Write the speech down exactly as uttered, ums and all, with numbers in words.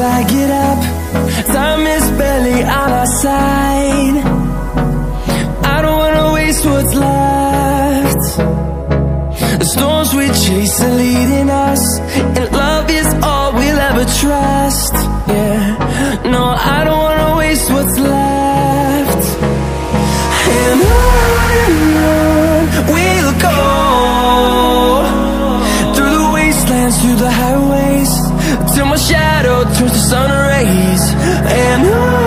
I get up. Time is barely on our side. I don't wanna waste what's left. The storms we chase are leading us, and love is all we'll ever trust. Yeah, no, I don't wanna waste what's left. And on we'll go, through the wastelands, through the highways, till my shadow turns to sun rays. And on